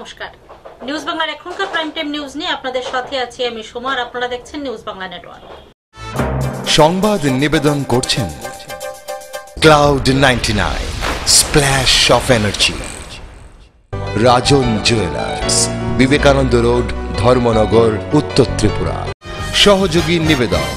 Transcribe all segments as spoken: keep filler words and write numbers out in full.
নমস্কার, নিউজ বাংলার এখনকার প্রাইম টাইম নিউজ নিয়ে আপনাদের সাথে আছি আমি সুমা। আপনারা দেখছেন নিউজ বাংলা নেটওয়ার্ক। সংবাদ নিবেদন করছেন cloud ninety nine, splash of energy, Rajan jewellers, Vivekananda road, Dharmanagar, উত্তর ত্রিপুরা। সহযোগী নিবেদক।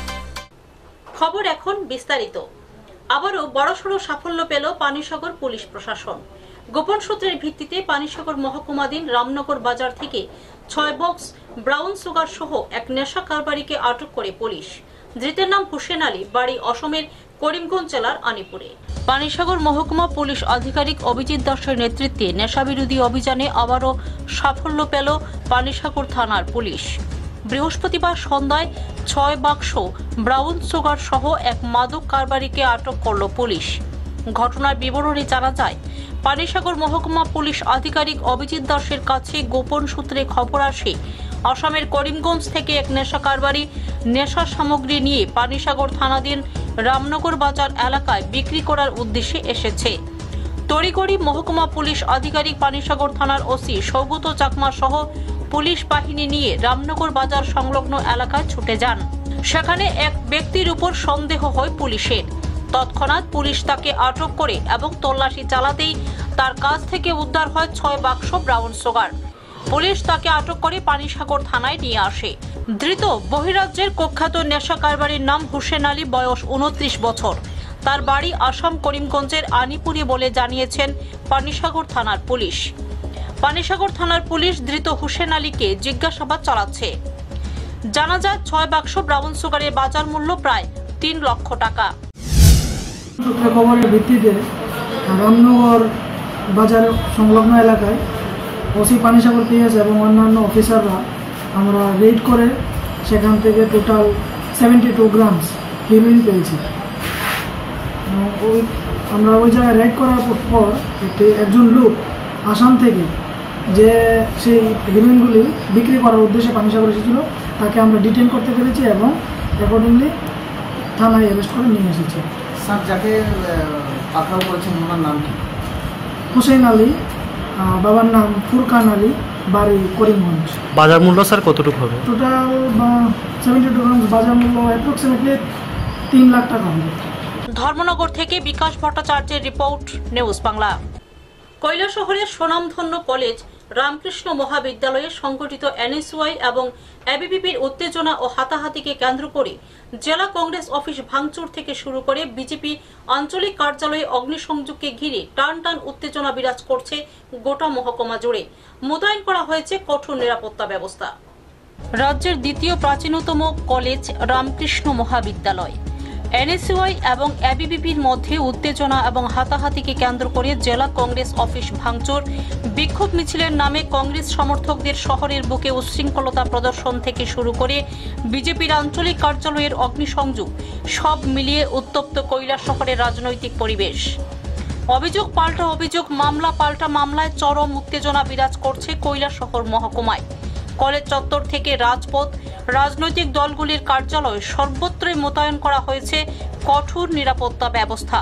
খবর এখন বিস্তারিত। আবারও বড়সড় সাফল্য পেল পানিসাগর পুলিশ প্রশাসন। গোপন সূত্রের ভিত্তিতে পানিসাগর মহকুমাধীন রামনগর বাজার থেকে ছয় বক্স ব্রাউন সুগার সহ এক নেশা কারবারিকে আটক করে পুলিশ। ধৃতের নাম হুসেন আলী, বাড়ি অসমের করিমগঞ্জ জেলার আনিপুরে। পানিসাগর মহকুমা পুলিশ আধিকারিক অভিজিৎ দাসের নেতৃত্বে নেশাবিরোধী অভিযানে আবারও সাফল্য পেল পানিসাগর থানার পুলিশ। বৃহস্পতিবার সন্ধ্যায় ছয় বাক্স ব্রাউন সুগার সহ এক মাদক কারবারিকে আটক করল পুলিশ। ঘটনার বিবরণে জানা যায়, পানিসাগর মহকুমা পুলিশ আধিকারিক অভিজিৎ দাসের কাছে গোপন সূত্রে খবর আসে আসামের করিমগঞ্জ থেকে এক নেশা কারবারি নেশা সামগ্রী নিয়ে পানিসাগর থানাধীন রামনগর বাজার এলাকায় বিক্রি করার উদ্দেশ্যে এসেছে। তড়িঘড়ি মহকুমা পুলিশ আধিকারিক পানিসাগর থানার ওসি সৌগত চাকমা সহ পুলিশ বাহিনী নিয়ে রামনগর বাজার সংলগ্ন এলাকায় ছুটে যান। সেখানে এক ব্যক্তির উপর সন্দেহ হয় পুলিশের। তৎক্ষণাৎ পুলিশ তাকে আটক করে এবং তল্লাশি চালাতেই তার কাছ থেকে উদ্ধার হয় ছয় বাক্স ব্রাউন সুগার। পুলিশ তাকে আটক করে পানিসাগর থানায় নিয়ে আসে। ধৃত বহিরাজ্যের কুখ্যাত নেশা কারবারির নাম হুসেন আলী, বয়স উনত্রিশ বছর। তার বাড়ি আসাম করিমগঞ্জের আনিপুরে বলে জানিয়েছেন পানিসাগর থানার পুলিশ। পানিসাগর থানার পুলিশ ধৃত হুসেন আলীকে জিজ্ঞাসাবাদ চালাচ্ছে। জানা যায়, ছয় বাক্স ব্রাউন সুগারের বাজার মূল্য প্রায় তিন লক্ষ টাকা। সূত্রে খবরের ভিত্তিতে রামনগর বাজার সংলগ্ন এলাকায় ওসি পানিসাগর পিএস এবং অন্যান্য অফিসাররা আমরা রেড করে সেখান থেকে total seventy two grams heroin পেয়েছি। ওই আমরা ওই জায়গায় রেড করার পর একটি একজন লোক আসাম থেকে যে সেই হিরোইনগুলি বিক্রি করার উদ্দেশ্যে পানিসাগর এসেছিল তাকে আমরা ডিটেইন করতে পেরেছি এবং অ্যাকর্ডিংলি থানায় অ্যারেস্ট করে নিয়ে এসেছি। স্যার, যাকে পাকড়াও করেছেন ওনার নাম কি? হুসেন আলী, বাবার নাম ফুরকান আলী, বাড়ি করিমগঞ্জ। বাজার মূল্য স্যার কতটুকু হবে? টোটাল সেভেন্টি টু গ্রামস বাজার মূল্য অ্যাপ্রক্সিমেটলি তিন লাখ টাকা হবে। ধর্মনগর থেকে বিকাশ ভট্টাচার্যের রিপোর্ট, নিউজ বাংলা। কৈলাসহরের স্বনামধন্য কলেজ রামকৃষ্ণ মহাবিদ্যালয়ে সংগঠিত এনএসইউআই এবং এবিভিপির উত্তেজনা ও হাতাহাতিকে কেন্দ্র করে জেলা কংগ্রেস অফিস ভাঙচুর থেকে শুরু করে বিজেপি আঞ্চলিক কার্যালয়ে অগ্নিসংযোগকে ঘিরে টান টান উত্তেজনা বিরাজ করছে গোটা মহকুমা জুড়ে। মোতায়েন করা হয়েছে কঠোর নিরাপত্তা ব্যবস্থা। রাজ্যের দ্বিতীয় প্রাচীনতম কলেজ রামকৃষ্ণ মহাবিদ্যালয় এনএসইউআই এবং এবিভিপির মধ্যে উত্তেজনা এবং হাতাহাতিকে কেন্দ্র করে জেলা কংগ্রেস অফিস ভাঙচুর, বিক্ষোভ মিছিলের নামে কংগ্রেস সমর্থকদের শহরের বুকে উচ্ছৃঙ্খলতা প্রদর্শন থেকে শুরু করে বিজেপির আঞ্চলিক কার্যালয়ের অগ্নিসংযোগ, সব মিলিয়ে উত্তপ্ত কৈলাসহরের রাজনৈতিক পরিবেশ। অভিযোগ পাল্টা অভিযোগ, মামলা পাল্টা মামলায় চরম উত্তেজনা বিরাজ করছে কৈলাসহর মহকুমায়। কলেজ চত্বর থেকে রাজপথ, রাজনৈতিক দলগুলির কার্যালয় সর্বত্রই মোতায়েন করা হয়েছে কঠোর নিরাপত্তা ব্যবস্থা।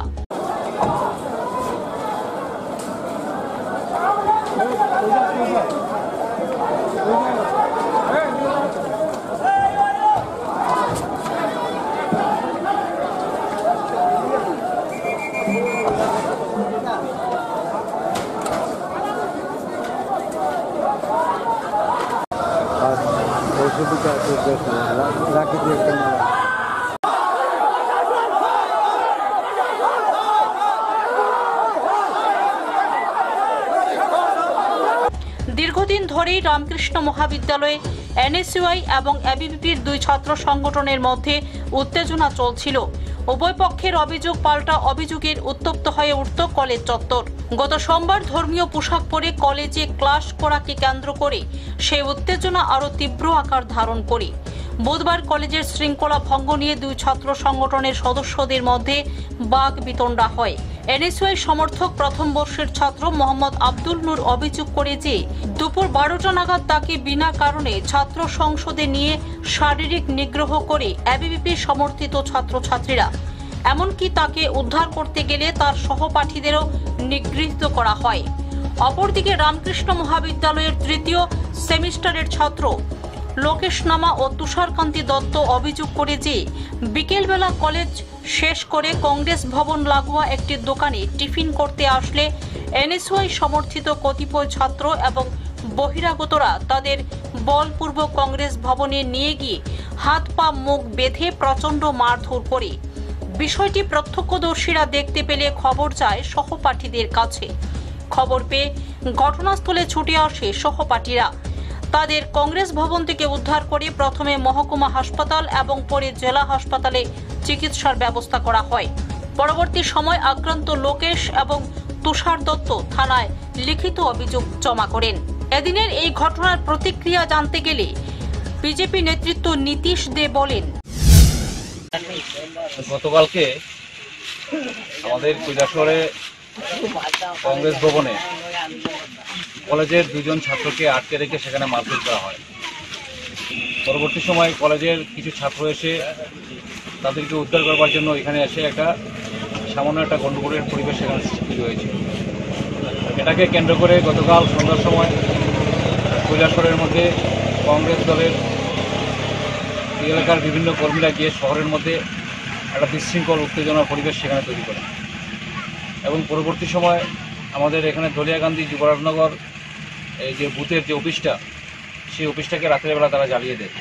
দীর্ঘদিন ধরেই রামকৃষ্ণ মহাবিদ্যালয়ে এনএসইউআই এবং এবিভিপির দুই ছাত্র সংগঠনের মধ্যে উত্তেজনা চলছিল। উভয় পক্ষের অভিযোগ পাল্টা অভিযোগের উত্তপ্ত হয়ে উঠত কলেজ চত্বর। গত সোমবার ধর্মীয় পোশাক পরে কলেজে ক্লাস করাকে কেন্দ্র করে সেই উত্তেজনা আরও তীব্র আকার ধারণ করে। বুধবার কলেজের শৃঙ্খলা ভঙ্গ নিয়ে দুই ছাত্র সংগঠনের সদস্যদের মধ্যে বাক বিতণ্ডা হয়। এনএসইউআই সমর্থক প্রথম বর্ষের ছাত্র মোহাম্মদ আব্দুল নূর অভিযোগ করে যে দুপুর বারোটা নাগাদ তাকে বিনা কারণে ছাত্র সংসদে নিয়ে শারীরিক নিগ্রহ করে এবিভিপি সমর্থিত ছাত্রছাত্রীরা। এমনকি তাকে উদ্ধার করতে গেলে তার সহপাঠীদেরও নিগৃহীত করা হয়। অপরদিকে রামকৃষ্ণ মহাবিদ্যালয়ের তৃতীয় সেমিস্টারের ছাত্র লোকেশ নামা ও তুষারকান্তি দত্ত অভিযোগ করে যে বিকেলবেলা কলেজ শেষ করে কংগ্রেস ভবন লাগোয়া একটি দোকানে টিফিন করতে আসলে এনএসওয়াই সমর্থিত কতিপয় ছাত্র এবং বহিরাগতরা তাদের বলপূর্বক কংগ্রেস ভবনে নিয়ে গিয়ে হাত পা মুখ বেঁধে প্রচন্ড মারধর করে। বিষয়টি প্রত্যক্ষদর্শীরা দেখতে পেলে খবর যায় সহপাঠীদের কাছে। খবর পেয়ে ঘটনাস্থলে ছুটে আসে সহপাঠীরা। তাদের কংগ্রেস ভবন থেকে উদ্ধার করে প্রথমে মহকুমা হাসপাতাল এবং পরে জেলা হাসপাতালে চিকিৎসার ব্যবস্থা করা হয়। পরবর্তী সময় আক্রান্ত লোকেশ এবং তুষার দত্ত থানায় লিখিত অভিযোগ জমা করেন। এদিনের এই ঘটনার প্রতিক্রিয়া জানতে গেলে বিজেপি নেতৃত্ব নীতিশ দে বলেন, গতকালকে আমাদের কৈলাসহরে কংগ্রেস ভবনে কলেজের দুজন ছাত্রকে আটকে রেখে সেখানে মারধর করা হয়। পরবর্তী সময় কলেজের কিছু ছাত্র এসে তাদেরকে উদ্ধার করবার জন্য এখানে এসে একটা সামান্য একটা গণ্ডগোলের পরিবেশ সেখানে সৃষ্টি হয়েছে। এটাকে কেন্দ্র করে গতকাল সন্ধ্যার সময় কৈলাসহরের মধ্যে কংগ্রেস দলের এলাকার বিভিন্ন কর্মীরা গিয়ে শহরের মধ্যে একটা বিশৃঙ্খল উত্তেজনার পরিবেশ সেখানে তৈরি করে এবং পরবর্তী সময় আমাদের এখানে দলিয়াকান্দি যুবরাজনগর এই যে বুথের যে অফিসটা, সেই অফিসটাকে রাত্রেবেলা তারা জ্বালিয়ে দেয়।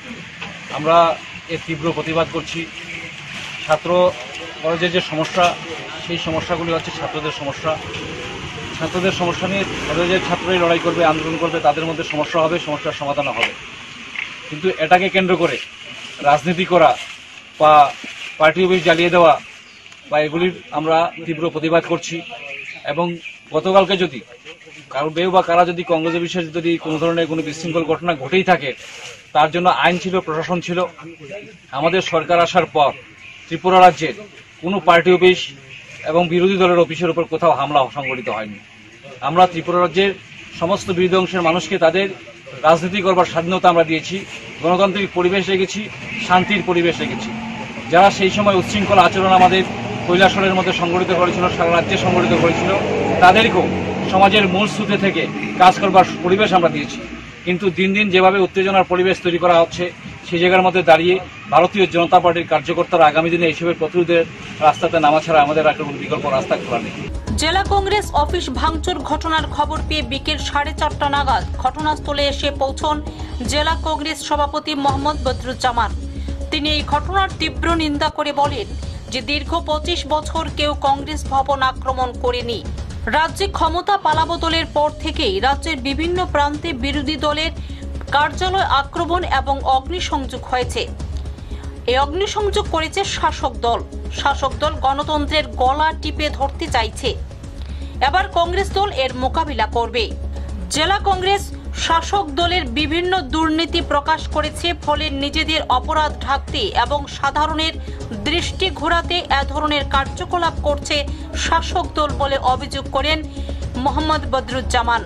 আমরা এর তীব্র প্রতিবাদ করছি। ছাত্র কলেজের যে সমস্যা, সেই সমস্যাগুলি হচ্ছে ছাত্রদের সমস্যা। ছাত্রদের সমস্যা নিয়ে কলেজের ছাত্রই লড়াই করবে, আন্দোলন করবে, তাদের মধ্যে সমস্যা হবে, সমস্যার সমাধান হবে। কিন্তু এটাকে কেন্দ্র করে রাজনীতি করা বা পার্টি অফিস জ্বালিয়ে দেওয়া বা এগুলির আমরা তীব্র প্রতিবাদ করছি। এবং গতকালকে যদি কারো বেউ বা কারা যদি কংগ্রেস অফিসে যদি কোনো ধরনের কোনো বিশৃঙ্খল ঘটনা ঘটেই থাকে, তার জন্য আইন ছিল, প্রশাসন ছিল। আমাদের সরকার আসার পর ত্রিপুরা রাজ্যের কোনো পার্টি অফিস এবং বিরোধী দলের অফিসের উপর কোথাও হামলা সংঘটিত হয়নি। আমরা ত্রিপুরা রাজ্যের সমস্ত বিরোধী অংশের মানুষকে তাদের রাজনীতি করবার স্বাধীনতা আমরা দিয়েছি, গণতান্ত্রিক পরিবেশ রেখেছি, শান্তির পরিবেশ রেখেছি। যারা সেই সময় উচ্ছৃঙ্খল আচরণ আমাদের কৈলাসহরের মধ্যে সংগঠিত করেছিল, সারা রাজ্যে সংগঠিত করেছিল, তাদেরকেও সমাজের মূল স্রোতে থেকে কাজ করবার পরিবেশ আমরা দিয়েছি। কিন্তু দিন দিন যেভাবে উত্তেজনার পরিবেশ তৈরি করা হচ্ছে, সেই জায়গার মধ্যে দাঁড়িয়ে ভারতীয় জনতা পার্টির কার্যকর্তারা আগামী দিনে এইসবের প্রতিরোধের রাস্তাতে নামা ছাড়া আমাদের আর কোনো বিকল্প রাস্তা খোলা নেই। জেলা কংগ্রেস অফিস ভাঙচুর ঘটনার খবর পেয়ে বিকেল সাড়ে চারটা নাগাদ ঘটনাস্থলে এসে পৌঁছন জেলা কংগ্রেস সভাপতি মোহাম্মদ বদরুজ্জামান। তিনি এই ঘটনার তীব্র নিন্দা করে বলেন যে দীর্ঘ পঁচিশ বছর কেউ কংগ্রেস ভবন আক্রমণ করেনি। রাজ্যে ক্ষমতা পালাবদলের পর থেকেই রাজ্যের বিভিন্ন প্রান্তে বিরোধী দলের কার্যালয় আক্রমণ এবং অগ্নিসংযোগ হয়েছে। এই অগ্নিসংযোগ করেছে শাসক দল। শাসক দল গণতন্ত্রের গলা টিপে ধরতে চাইছে। এবার কংগ্রেস দল এর মোকাবিলা করবে। জেলা কংগ্রেস শাসক দলের বিভিন্ন দুর্নীতি প্রকাশ করেছে, ফলে নিজেদের অপরাধ ঢাকতে এবং সাধারণের দৃষ্টি ঘোরাতে এ ধরনের কার্যকলাপ করছে শাসক দল বলে অভিযোগ করেন মোহাম্মদ বদরুজ্জামান।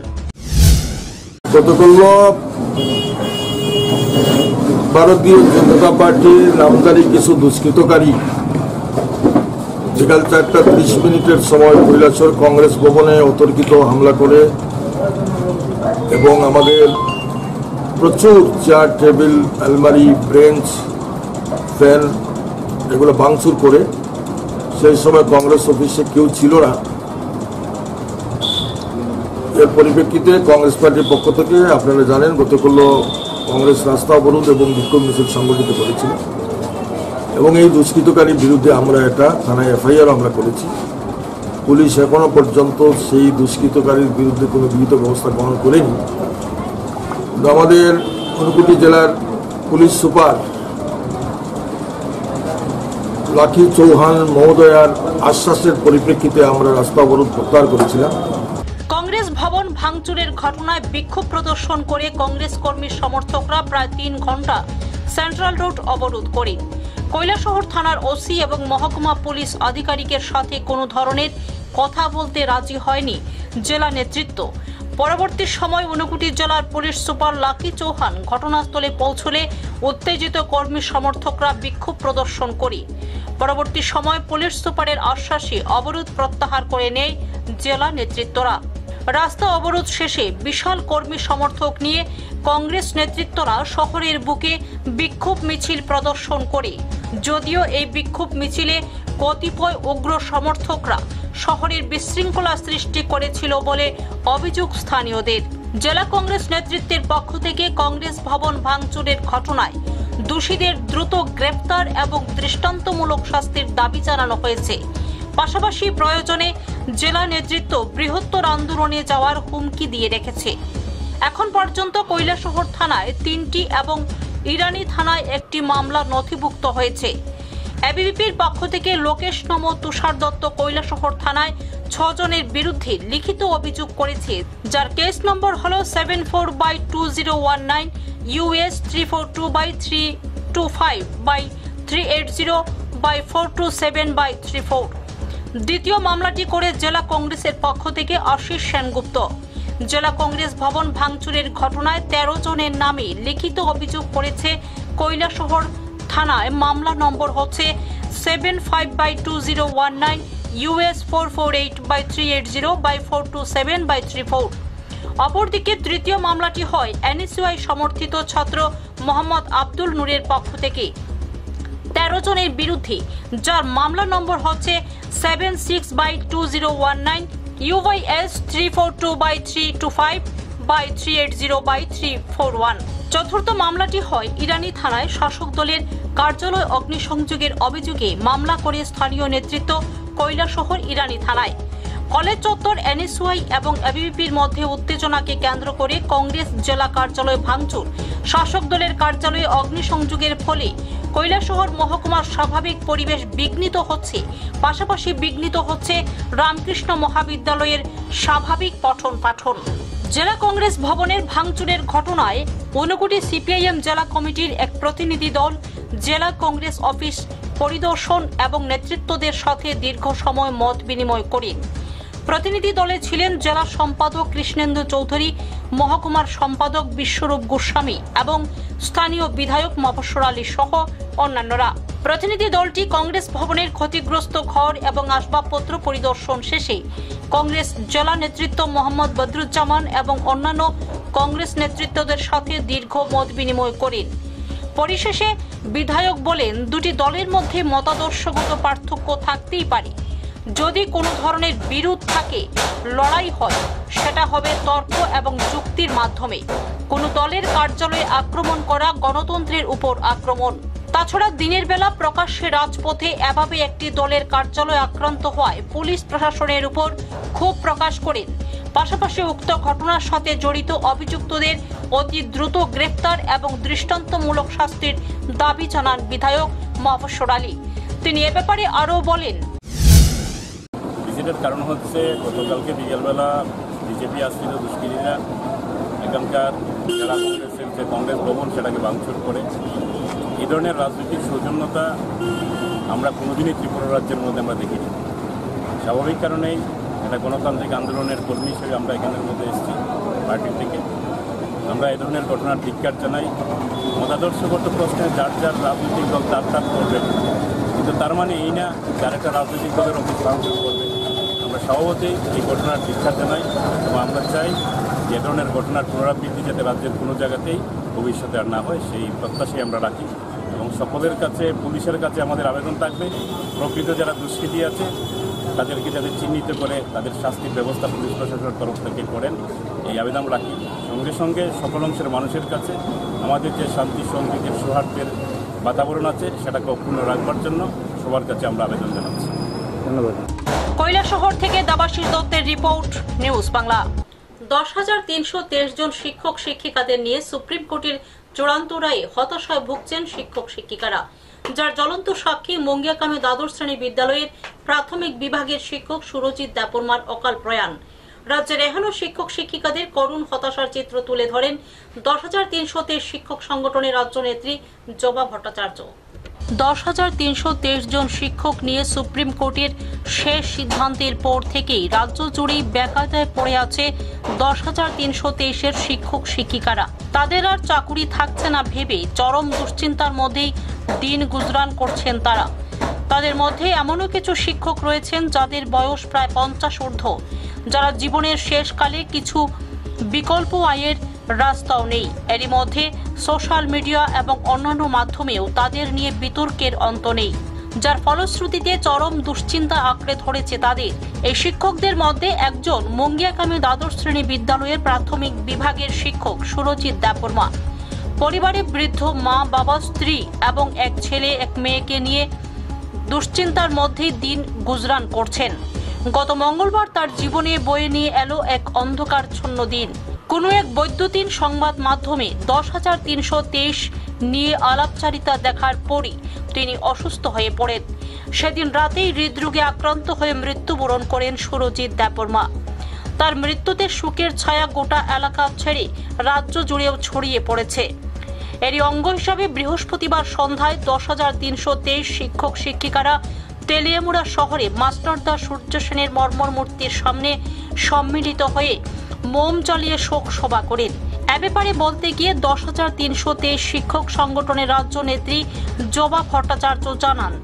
ভারতীয় জনতা পার্টির নামধারী কিছু দুষ্কৃতকারী বিকাল চারটা ত্রিশ মিনিটের সময় কৈলাসহর কংগ্রেস ভবনে অতর্কিত হামলা করে এবং আমাদের প্রচুর চেয়ার, টেবিল, আলমারি, বেঞ্চ, ফ্যান এগুলো ভাঙচুর করে, সেই সময় কংগ্রেস অফিসে কেউ ছিল না। এর পরিপ্রেক্ষিতে কংগ্রেস পার্টির পক্ষ থেকে আপনারা জানেন গতকাল কংগ্রেস রাস্তা অবরোধ এবং বিক্ষোভ মিছিল সংগঠিত করেছিল এবং এই দুষ্কৃতকারীর বিরুদ্ধে আমরা এটা থানায় এফআইআর আমরা করেছি। পুলিশ এখনো পর্যন্ত সেই দুষ্কৃতকারীর বিরুদ্ধে কোনো বিহিত ব্যবস্থা গ্রহণ করেনি। কিন্তু আমাদের ঊনকোটি জেলার পুলিশ সুপার লাকি চৌহান মহোদয়ার আশ্বাসের পরিপ্রেক্ষিতে আমরা রাস্তা অবরোধ প্রত্যাহার করেছিলাম। কংগ্রেস ভবন ভাঙচুরের ঘটনায় বিক্ষোভ প্রদর্শন করে কংগ্রেস কর্মী সমর্থকরা প্রায় তিন ঘন্টা সেন্ট্রাল রোড অবরোধ করে কৈলাসহর থানার ওসি এবং মহকুমা পুলিশ আধিকারিকের সাথে কোনো ধরনের কথা বলতে রাজি হয়নি জেলা নেতৃত্ব। পরবর্তী সময় ঊনকোটি জেলার পুলিশ সুপার লাকি চৌহান ঘটনাস্থলে পৌঁছলে উত্তেজিত কর্মী সমর্থকরা বিক্ষোভ প্রদর্শন করে পরবর্তী সময় পুলিশ সুপারের আশ্বাসে অবরোধ প্রত্যাহার করে নেয় জেলা নেতৃত্বরা। রাস্তা অবরোধ শেষে বিশাল কর্মী সমর্থক নিয়ে কংগ্রেস নেতৃত্বরা শহরের বুকে বিক্ষোভ মিছিল প্রদর্শন করে। যদিও এই বিক্ষোভ মিছিলে কতিপয় উগ্র সমর্থকরা শহরের বিশৃঙ্খলা সৃষ্টি করেছিল বলে অভিযোগ স্থানীয়দের। জেলা কংগ্রেস নেতৃত্বের পক্ষ থেকে কংগ্রেস ভবন ভাঙচুরের ঘটনায় দোষীদের দ্রুত গ্রেফতার এবং দৃষ্টান্তমূলক শাস্তির দাবি জানানো হয়েছে। পাশাপাশি প্রয়োজনে জেলা নেতৃত্ব বৃহত্তর আন্দোলনে যাওয়ার হুমকি দিয়ে রেখেছে। এখন পর্যন্ত কৈলাসহর থানায় তিনটি এবং ইরানি থানায় একটি মামলা নথিভুক্ত হয়েছে। এবিভিপির পক্ষ থেকে লোকেশ নম তুষার দত্ত কৈলাসহর থানায় ছজনের বিরুদ্ধে লিখিত অভিযোগ করেছে, যার কেস নম্বর হল seven four by two zero one nine US three four two by three two five by three eight zero by four two seven by three four. দ্বিতীয় মামলাটি করে জেলা কংগ্রেসের পক্ষ থেকে আশিস সেনগুপ্ত। জেলা কংগ্রেস ভবন ভাঙচুরের ঘটনায় তেরো জনের নামে লিখিত অভিযোগ করেছে কৈলাসহর থানায়। মামলা নম্বর হচ্ছে seven five by two zero one nine US four four eight by three eight zero by four two seven by three four. অপরদিকে তৃতীয় মামলাটি হয় এনএসইউআই সমর্থিত ছাত্র মোহাম্মদ আব্দুল নূরের পক্ষ থেকে তেরো জনের বিরুদ্ধে, যার মামলা নম্বর হচ্ছে seven six by two zero one nine UYS three four two by three two five by three eight zero by three four one. চতুর্থ মামলাটি হয় ইরানি থানায় শাসক দলের কার্যালয় অগ্নিসংযোগের অভিযোগে মামলা করে স্থানীয় নেতৃত্ব কৈলাসহর ইরানি থানায়। কলেজ চত্বর, এনএসইউআই এবং এবিভিপির মধ্যে উত্তেজনাকে কেন্দ্র করে কংগ্রেস জেলা কার্যালয় ভাঙচুর, শাসক দলের কার্যালয়ে অগ্নিসংযোগের ফলে কৈলাসহর মহকুমার স্বাভাবিক পরিবেশ বিঘ্নিত হচ্ছে। পাশাপাশি বিঘ্নিত হচ্ছে রামকৃষ্ণ মহাবিদ্যালয়ের স্বাভাবিক পঠন পাঠন। জেলা কংগ্রেস ভবনের ভাঙচুরের ঘটনায় ঊনকোটি সিপিআইএম জেলা কমিটির এক প্রতিনিধি দল জেলা কংগ্রেস অফিস পরিদর্শন এবং নেতৃত্বদের সাথে দীর্ঘ সময় মত বিনিময় করেন। প্রতিনিধি দলে ছিলেন জেলা সম্পাদক কৃষ্ণেন্দু চৌধুরী, মহকুমার সম্পাদক বিশ্বরূপ গোস্বামী এবং স্থানীয় বিধায়ক মফস্বর আলী সহ অন্যান্যরা। প্রতিনিধি দলটি কংগ্রেস ভবনের ক্ষতিগ্রস্ত ঘর এবং আসবাবপত্র পরিদর্শন শেষে কংগ্রেস জেলা নেতৃত্ব মোহাম্মদ বদরুজ্জামান এবং অন্যান্য কংগ্রেস নেতৃত্বদের সাথে দীর্ঘ মত বিনিময় করেন। পরিশেষে বিধায়ক বলেন, দুটি দলের মধ্যে মতাদর্শগত পার্থক্য থাকতেই পারে। যদি কোনো ধরনের বিরোধ থাকে, লড়াই হয়, সেটা হবে তর্ক এবং যুক্তির মাধ্যমে। কোনো দলের কার্যালয়ে আক্রমণ করা গণতন্ত্রের উপর আক্রমণ। তাছাড়া দিনের বেলা প্রকাশ্যে রাজপথে এভাবে একটি দলের কার্যালয় আক্রান্ত হওয়ায় পুলিশ প্রশাসনের উপর ক্ষোভ প্রকাশ করেন। পাশাপাশি উক্ত ঘটনার সাথে জড়িত অভিযুক্তদের অতি দ্রুত গ্রেফতার এবং দৃষ্টান্তমূলক শাস্তির দাবি জানান বিধায়ক মফস্বর আলী। তিনি এ ব্যাপারে আরও বলেন, ভিজিটের কারণ হচ্ছে গতকালকে বিকেলবেলা বিজেপি আসছিল দুষ্কৃতীরা এখানকার জেলা কংগ্রেসের যে কংগ্রেস ভবন সেটাকে ভাঙচুর করে। এই ধরনের রাজনৈতিক সৌজন্যতা আমরা কোনোদিনই ত্রিপুরা রাজ্যের মধ্যে আমরা দেখিনি। স্বাভাবিক কারণেই একটা গণতান্ত্রিক আন্দোলনের কর্মী হিসেবে আমরা এখানের মধ্যে এসেছি পার্টির থেকে। আমরা এই ধরনের ঘটনার ধিক্কার জানাই। মতাদর্শগত প্রশ্নে যার যার রাজনৈতিক দল তার তার করবে, কিন্তু তার মানে এই না যার একটা রাজনৈতিক দলের অফিস ভাঙচুর করবে। আমরা স্বভাবতই এই ঘটনার ধিক্কার জানাই এবং আমরা চাই যে ধরনের ঘটনার পুনরাবৃত্তি যাতে রাজ্যের কোনো জায়গাতেই ভবিষ্যতে আর না হয়, সেই প্রত্যাশাই আমরা রাখি। এবং সকলের কাছে, পুলিশের কাছে আমাদের আবেদন থাকবে, প্রকৃত যারা দুষ্কৃতী আছে তাদেরকে যাতে চিহ্নিত করে তাদের শাস্তির ব্যবস্থা পুলিশ প্রশাসনের তরফ থেকে করেন, এই আবেদন রাখি। সঙ্গে সঙ্গে সকল অংশের মানুষের কাছে আমাদের যে শান্তি সম্প্রীতির সৌহার্দ্যের বাতাবরণ আছে সেটাকে অক্ষুণ্ণ রাখবার জন্য সবার কাছে আমরা আবেদন জানাচ্ছি। ধন্যবাদ। কৈলাসহর থেকে দেবাশিস দত্তের রিপোর্ট, নিউজ বাংলা। দশ হাজার তিনশো তেইশ জন শিক্ষক শিক্ষিকাদের নিয়ে সুপ্রিম কোর্টের চূড়ান্ত রায়ে হতাশায় ভুগছেন শিক্ষক শিক্ষিকারা, যার জ্বলন্ত সাক্ষী মঙ্গিয়াকামী দ্বাদশ শ্রেণী বিদ্যালয়ের প্রাথমিক বিভাগের শিক্ষক সুরজিৎ দেববর্মার অকাল প্রয়াণ। রাজ্যের এহেন শিক্ষক শিক্ষিকাদের করুণ হতাশার চিত্র তুলে ধরেন দশ হাজার তিনশো তেইশ শিক্ষক সংগঠনের রাজ্য নেত্রী জবা ভট্টাচার্য। দশ হাজার তিনশো তেইশ জন শিক্ষক নিয়ে সুপ্রিম কোর্টের শেষ সিদ্ধান্তের পর থেকেই রাজ্য জুড়েই বেকায়দায় পড়ে আছে দশ হাজার তিনশো তেইশের শিক্ষক শিক্ষিকারা। তাদের আর চাকুরি থাকছে না ভেবে চরম দুশ্চিন্তার মধ্যেই দিন গুজরান করছেন তারা। তাদের মধ্যে এমনও কিছু শিক্ষক রয়েছেন যাদের বয়স প্রায় পঞ্চাশ ঊর্ধ্ব, যারা জীবনের শেষকালে কিছু বিকল্প আয়ের রাস্তাও নেই। এরই মধ্যে সোশ্যাল মিডিয়া এবং অন্যান্য মাধ্যমেও তাদের নিয়ে বিতর্কের অন্ত নেই, যার ফলশ্রুতিতে চরম দুশ্চিন্তা আঁকড়ে ধরেছে তাদের। এই শিক্ষকদের মধ্যে একজন মঙ্গিয়াকামী দ্বাদশ শ্রেণী বিদ্যালয়ের প্রাথমিক বিভাগের শিক্ষক সুরজিৎ দেববর্মা। পরিবারে বৃদ্ধ মা, বাবা, স্ত্রী এবং এক ছেলে এক মেয়েকে নিয়ে দুশ্চিন্তার মধ্যেই দিন গুজরান করছেন। গত মঙ্গলবার তার জীবনে বয়ে নিয়ে এলো এক অন্ধকারচ্ছন্ন দিন। কোনো এক বৈদ্যুতিন সংবাদ মাধ্যমে দশ হাজার তিনশো তেইশ নিয়ে আলাপচারিতা দেখার পরই তিনি অসুস্থ হয়ে পড়েন। সেদিন রাতেই হৃদরোগে আক্রান্ত হয়ে মৃত্যুবরণ করেন সুরজিৎ দেববর্মা। তার মৃত্যুতে শোকের ছায়া গোটা এলাকা ছেড়ে রাজ্য জুড়েও ছড়িয়ে পড়েছে। এরই অঙ্গ হিসাবে বৃহস্পতিবার সন্ধ্যায় দশ হাজার তিনশো তেইশ শিক্ষক শিক্ষিকারা তেলিয়ামুড়া শহরে মাস্টারদা সূর্য সেনের মর্মর মূর্তির সামনে সম্মিলিত হয়ে মোম জ্বালিয়ে শোক সভা করেন। এ ব্যাপারে বলতে গিয়ে দশ হাজার তিনশো তেইশ শিক্ষক সংগঠনের রাজ্য নেত্রী জবা ভট্টাচার্য জানান,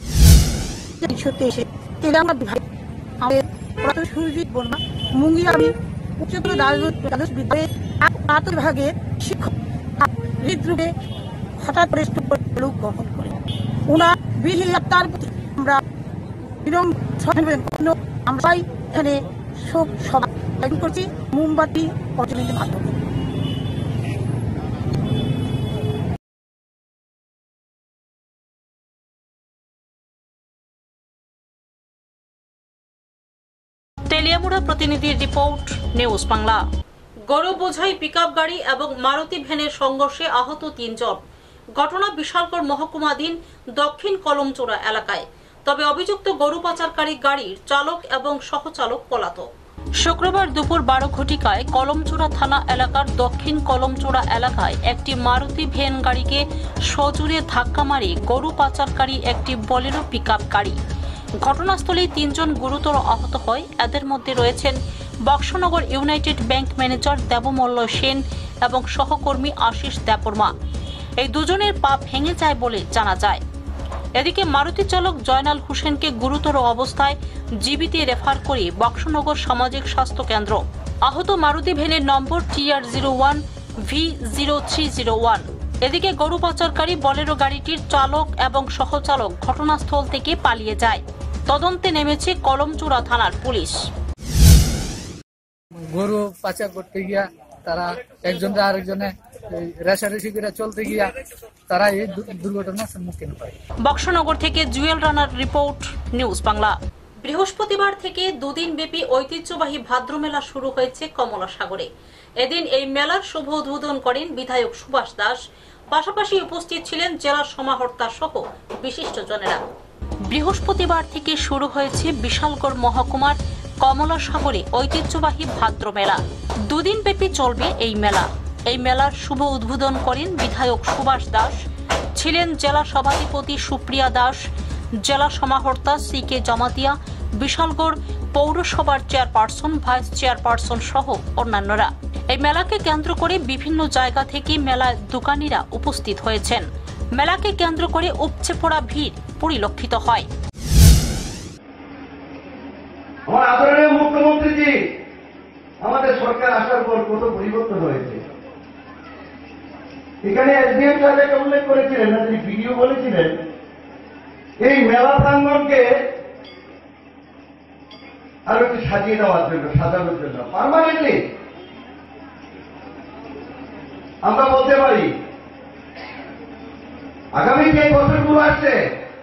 সুরজিৎ বর্মা মুঙ্গিয়ামি উচ্চতর দ্বাদশ বিদ্যালয়ের বিভাগের শিক্ষক হৃদরোগে হঠাৎ লোক গ্রহণ করে ওনার বিধি তার প্রতি আমরা আমরা এখানে শোক সভা করছি মোমবাতি প্রচলিতের মাধ্যমে। তেলিয়ামুড়া প্রতিনিধির রিপোর্ট, নিউজ বাংলা। গরু বোঝাই পিকআপ গাড়ি এবং মারুতি ভ্যানের সংঘর্ষে আহত তিনজন। ঘটনা বিশালগড় মহকুমাধীন দক্ষিণ কলমচোড়া এলাকায়। তবে অভিযুক্ত গরু পাচারকারী গাড়ির চালক এবং সহচালক পলাতক। শুক্রবার দুপুর বারো ঘটিকায় কলমচোড়া থানা এলাকার দক্ষিণ কলমচোড়া এলাকায় একটি মারুতি ভ্যান গাড়িকে সজোরে ধাক্কা মারে গরু পাচারকারী একটি বলেরো পিকআপ গাড়ি। ঘটনাস্থলেই তিনজন গুরুতর আহত হয়। এদের মধ্যে রয়েছেন Boxanagar united bank manager Debmalla Sen এবং সহকর্মী আশিস দেববর্মা। এই দুজনের পা ভেঙে যায় বলে জানা যায়। এদিকে মারুতি চালক জয়নাল হোসেনকে গুরুতর অবস্থায় জিবিতে রেফার করে বক্সনগর সামাজিক স্বাস্থ্য কেন্দ্র। আহত মারুতি ভ্যানের number T R zero one V zero three zero one. এদিকে গরু পাচারকারী বলেরো গাড়িটির চালক এবং সহচালক ঘটনাস্থল থেকে পালিয়ে যায়। তদন্তে নেমেছে কলমচোড়া থানার পুলিশ। গরু পাচার করতে গিয়া তারা একজন আরেকজনে রেশারেশি করে চলতে গিয়া তারা এই দুর্ঘটনার সম্মুখীন হয়। বক্সনগর থেকে জুয়েল রানার রিপোর্ট, নিউজ বাংলা। বৃহস্পতিবার থেকে দুদিন ব্যাপী ঐতিহ্যবাহী ভাদ্র মেলা শুরু হয়েছে কমলা সাগরে। এদিন এই মেলার শুভ উদ্বোধন করেন বিধায়ক সুভাষ দাস। পাশাপাশি উপস্থিত ছিলেন জেলা সমাহর্তা সহ বিশিষ্টজনেরা। বৃহস্পতিবার থেকে শুরু হয়েছে বিশালগড় মহকুমার কমলা সাগরে ঐতিহ্যবাহী ভাদ্র মেলা। দুদিন ব্যাপী চলবে এই মেলা। এই মেলার শুভ উদ্বোধন করেন বিধায়ক সুভাষ দাস। ছিলেন জেলা সভাধিপতি সুপ্রিয়া দাস, জেলা সমাহর্তা সি কে জমাতিয়া, বিশালগড় পৌরসভার চেয়ারপারসন, ভাইস চেয়ারপারসন সহ অন্যান্যরা। এই মেলাকে কেন্দ্র করে বিভিন্ন জায়গা থেকে মেলায় দোকানিরা উপস্থিত হয়েছেন। মেলাকে কেন্দ্র করে উপচে পড়া ভিড় পরিলক্ষিত হয়। আমার আদরণীয় মুখ্যমন্ত্রীজি, আমাদের সরকার আসার পর কত পরিবর্তন হয়েছে। এখানে এসডিএম সাহেব উল্লেখ করেছিলেন, তিনি ভিডিও বলেছিলেন, এই মেলা প্রাঙ্গণকে আরো একটু সাজিয়ে দেওয়ার জন্য, সাজানোর জন্য পার্মানেন্টলি আমরা বলতে পারি আগামী যে বছরগুলো আসছে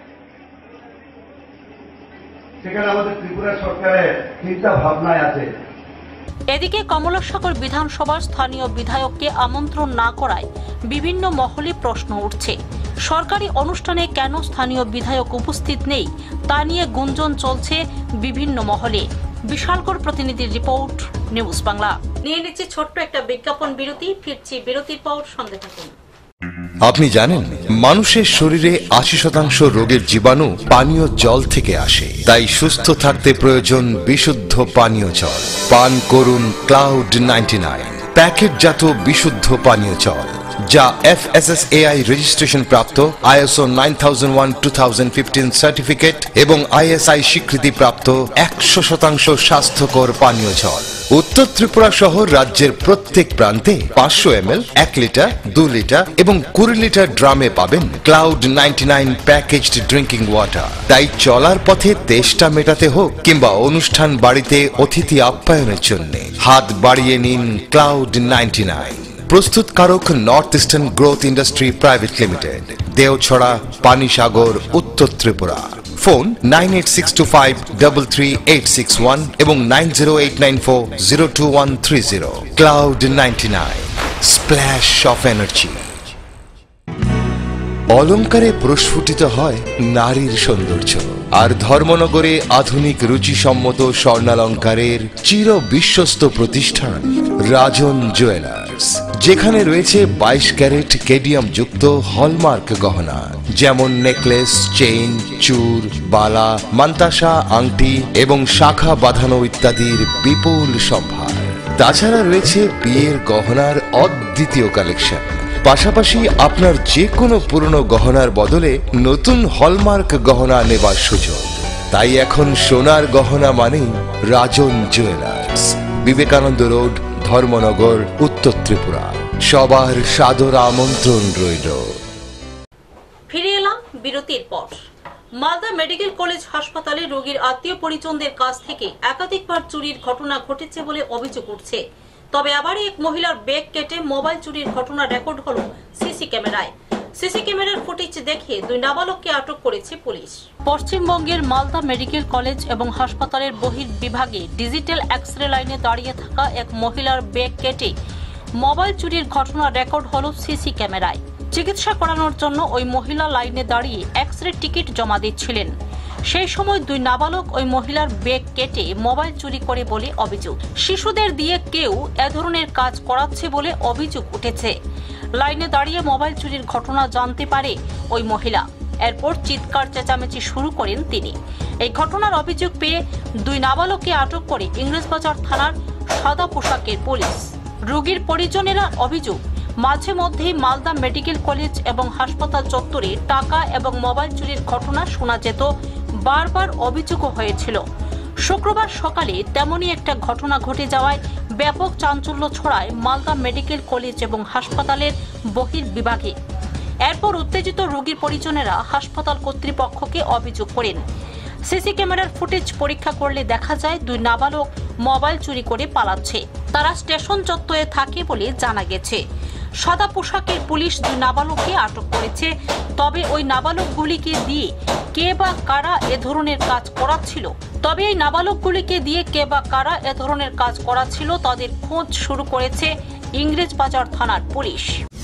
সেখানে আমাদের ত্রিপুরা সরকারের চিন্তা ভাবনায় আছে। এদিকে কমলাসাগর বিধানসভার স্থানীয় বিধায়ককে আমন্ত্রণ না করায় বিভিন্ন মহলে প্রশ্ন উঠছে। সরকারি অনুষ্ঠানে কেন স্থানীয় বিধায়ক উপস্থিত নেই তা নিয়ে গুঞ্জন চলছে বিভিন্ন মহলে। বিশালগড় প্রতিনিধির রিপোর্ট, নিউজ বাংলা। নিয়ে নিচ্ছে ছোট্ট একটা বিজ্ঞাপন বিরতি। ফিরছি বিরতির পর, সঙ্গে থাকুন। আপনি জানেন মানুষের শরীরে আশি শতাংশ রোগের জীবাণু পানীয় জল থেকে আসে। তাই সুস্থ থাকতে প্রয়োজন বিশুদ্ধ পানীয় জল। পান করুন ক্লাউড নাইনটি নাইন প্যাকেটজাত বিশুদ্ধ পানীয় জল। যা F S S A I registration প্রাপ্ত, ISO nine thousand one two thousand fifteen certificate এবং আই এস আই স্বীকৃতি প্রাপ্ত একশো শতাংশ স্বাস্থ্যকর পানীয় জল। উত্তর ত্রিপুরা সহ রাজ্যের প্রত্যেক প্রান্তে পাঁচশো এম এল, এক লিটার, দু লিটার এবং কুড়ি লিটার ড্রামে পাবেন cloud ninety nine packaged drinking water. তাই চলার পথে তেষ্টা মেটাতে হোক কিংবা অনুষ্ঠান বাড়িতে অতিথি আপ্যায়নের জন্য হাত বাড়িয়ে নিন ক্লাউড নাইনটি নাইন। প্রস্তুতকারক north eastern growth industry private limited, Deochhara, Panisagar, উত্তর Tripura. Phone nine eight six two five double three eight six one এবং nine zero eight nine four zero two one three zero. Cloud ninety nine, splash of energy. অলঙ্কারে প্রস্ফুটিত হয় নারীর সৌন্দর্য, আর ধর্মনগরে আধুনিক রুচিসম্মত স্বর্ণালঙ্কারের চির বিশ্বস্ত প্রতিষ্ঠান রাজন জুয়েলার্স, যেখানে রয়েছে বাইশ ক্যারেট কেডিয়াম যুক্ত হলমার্ক গহনা, যেমন নেকলেস, চেইন, চূড়, বালা, মান্তাসা, আংটি এবং শাখা বাঁধানো ইত্যাদির বিপুল সম্ভার। তাছাড়া রয়েছে বিয়ের গহনার অদ্বিতীয় কালেকশন। পাশাপাশি আপনার যে কোনো পুরনো গহনার বদলে নতুন হলমার্ক গহনা নেবার সুযোগ। তাই এখন সোনার গহনা মানেই রাজন জুয়েলার্স, বিবেকানন্দ রোড, ধর্মনগর, উত্তর ত্রিপুরা। সবার সাদর আমন্ত্রণ রইল। ফিরে এলাম বিরতির পর। মালদা মেডিকেল কলেজ হাসপাতালে রোগীর আত্মীয় পরিজনদের কাছ থেকে একাধিকবার চুরির ঘটনা ঘটেছে বলে অভিযোগ উঠছে। তবে আবার এক মহিলার ব্যাগ কেটে মোবাইল চুরির ঘটনা রেকর্ড হলো সিসি ক্যামেরায়। সিসি ক্যামেরার ফুটেজ দেখে দুই নাবালককে আটক করেছে পুলিশ। পশ্চিমবঙ্গের মালদা মেডিকেল কলেজ এবং হাসপাতালের বহির বিভাগে ডিজিটাল এক্স রে লাইনে দাঁড়িয়ে থাকা এক মহিলার ব্যাগ কেটে মোবাইল চুরির ঘটনা রেকর্ড হলো সিসি ক্যামেরায়। চিকিৎসা করানোর জন্য ওই মহিলা লাইনে দাঁড়িয়ে এক্স রে টিকিট জমা দিচ্ছিলেন। সেই সময় দুই নাবালক ওই মহিলার ব্যাগ কেটে মোবাইল চুরি করে বলে অভিযোগ। শিশুদের দিয়ে কেউ এ ধরনের কাজ করাচ্ছে বলে অভিযোগ উঠেছে। লাইনে দাঁড়িয়ে মোবাইল চুরির ঘটনা জানতে পারে ওই মহিলা। এরপর চিৎকার চেঁচামেচি শুরু করেন তিনি। এই ঘটনার অভিযোগ পেয়ে দুই নাবালককে আটক করে ইংরেজবাজার থানার সাদা পোশাকের পুলিশ। রোগীর পরিজনেরা অভিযোগ, মাঝে মধ্যেই মালদা মেডিকেল কলেজ এবং হাসপাতাল চত্বরে টাকা এবং মোবাইল চুরির ঘটনা শোনা যেত, বারবার অভিযোগও হয়েছিল। শুক্রবার সকালে তেমনই একটা ঘটনা ঘটে যাওয়ায় ব্যাপক চাঞ্চল্য ছড়ায় মালদা মেডিকেল কলেজ এবং হাসপাতালের বহির বিভাগে। এরপর উত্তেজিত রোগীর পরিজনেরা হাসপাতাল কর্তৃপক্ষকে অভিযোগ করেন। সিসি ক্যামেরার ফুটেজ পরীক্ষা করলে দেখা যায় দুই নাবালক মোবাইল চুরি করে পালাচ্ছে। তারা স্টেশন চত্বরে থাকে বলে জানা গেছে। সাদা পোশাকের পুলিশ দুই নাবালককে আটক করেছে। তবে ওই নাবালকগুলিকে দিয়ে কে বা কারা এ ধরনের কাজ করাচ্ছিল তবে এই নাবালকগুলিকে দিয়ে কে বা কারা এ ধরনের কাজ করাচ্ছিল তাদের খোঁজ শুরু করেছে ইংরেজবাজার থানার পুলিশ।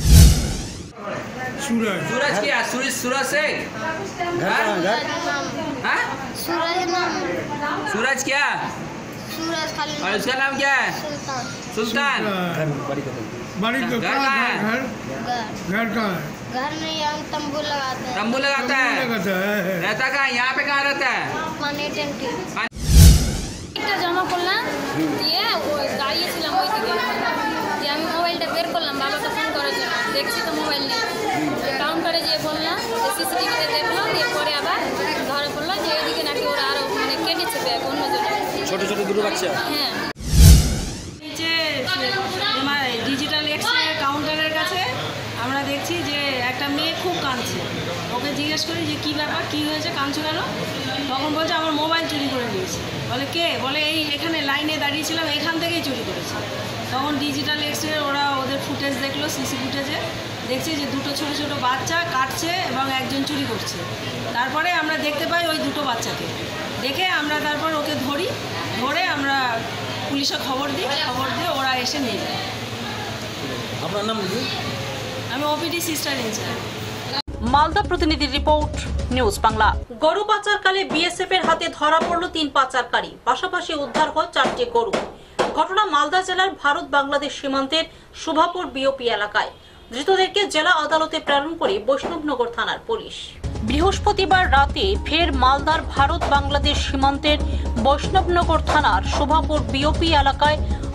सूरज सूरज क्या सूरज सूरज से घर घर हाँ सूरज नाम सूरज क्या सूरज खाली और उसका नाम क्या है सुल्तान सुल्तान बड़ी का घर कहाँ है घर घर कहाँ है घर में यहाँ तंबू लगाते हैं तंबू लगाता है लगाता है रहता कहाँ यहाँ पे कहाँ रहता है पानी टंकी একটা জমা করলাম দিয়ে ওই দাঁড়িয়েছিলাম ওই দিকে দিয়ে আমি মোবাইলটা বের করলাম বাবাকে ফোন করার জন্য দেখছি তো মোবাইল নেই কাউন্টারে যেয়ে বললাম সিসিটিভিতে দেখলাম দিয়ে পরে আবার ধরা পড়লো যে এইদিকে নাকি ওরা আরও মানে কেটেছে ব্যাগ অন্যজনে ছোটো ছোটো দুটো বাচ্চা হ্যাঁ নিচে ডিজিটাল এক্স রে কাউন্টারের কাছে আমরা দেখছি যে একটা মেয়ে খুব কাঁদছে। ওকে জিজ্ঞেস করি যে কী ব্যাপার, কী হয়েছে, কাঁদছো কেন? তখন বলছে আমার মোবাইল চুরি করে নিয়েছে। বলে কে? বলে এই এখানে লাইনে দাঁড়িয়েছিলাম এখান থেকেই চুরি করেছে। তখন ডিজিটাল এক্স রে ওরা ওদের ফুটেজ দেখলো, সিসি ফুটেজে দেখছি যে দুটো ছোটো ছোটো বাচ্চা কাটছে এবং একজন চুরি করছে। তারপরে আমরা দেখতে পাই ওই দুটো বাচ্চাকে, দেখে আমরা তারপর ওকে ধরি, ধরে আমরা পুলিশে খবর দিই, খবর দিয়ে ওরা এসে নিয়ে যায়। আপনার নাম দিদি? আমি ওপিডি সিস্টার ইনচার্জ। মালদা প্রতিনিধি রিপোর্ট, নিউজ বাংলা। গরু পাচারকালে বিএসএফ এর হাতে ধরা পড়ল তিন পাচারকারী, পাশাপাশি উদ্ধার হয় চারটি গরু। ঘটনা মালদা জেলার ভারত বাংলাদেশ সীমান্তের শুভাপুর বিওপি এলাকায়। ধৃতদেরকে জেলা আদালতে প্রেরণ করে বৈষ্ণবনগর থানার পুলিশ। বৃহস্পতিবার রাতে ফের মালদার ভারত বাংলাদেশ সীমান্তের বৈষ্ণবনগর থানার শুভাপুর বিওপি এলাকায়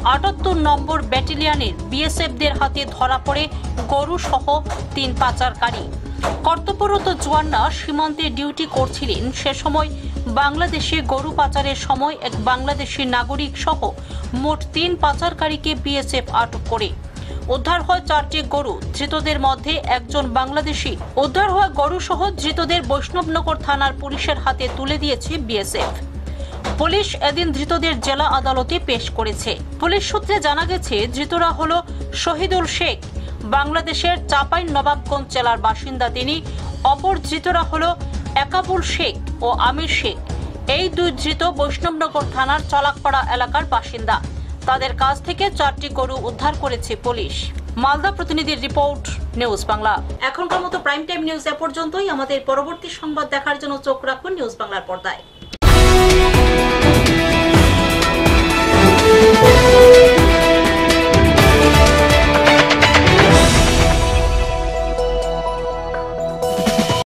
আটাত্তর নম্বর ব্যাটালিয়নের বিএসএফদের হাতে ধরা পড়ে গরু সহ তিন পাচারকারী। কর্তব্যরত জওয়ানরা সীমান্তে ডিউটি করছিলেন। সে সময় বাংলাদেশে গরু পাচারের সময় এক বাংলাদেশি নাগরিক সহ মোট তিন পাচারকারীকে বিএসএফ আটক করে। উদ্ধার হয় চারটি গরু। ধৃতদের মধ্যে একজন বাংলাদেশি। উদ্ধার হওয়া গরু সহ ধৃতদের বৈষ্ণবনগর থানার পুলিশের হাতে তুলে দিয়েছে বিএসএফ। পুলিশ এদিন ধৃতদের জেলা আদালতে পেশ করেছে। পুলিশ সূত্রে জানা গেছে ধৃতরা হল শহীদুল শেখ, বাংলাদেশের চাঁপাই নবাবগঞ্জ জেলার বাসিন্দা তিনি। অপর ধৃতরা হল একাবুল শেখ ও আমির শেখ। এই দুই ধৃত বৈষ্ণবনগর থানার চলাকপাড়া এলাকার বাসিন্দা। তাদের কাছ থেকে চারটি গরু উদ্ধার করেছে পুলিশ। মালদা প্রতিনিধির রিপোর্ট, নিউজ বাংলা। এখনকার মতো প্রাইম টাইম নিউজ এ পর্যন্তই। আমাদের পরবর্তী সংবাদ দেখার জন্য চোখ রাখুন নিউজ বাংলার পর্দায়।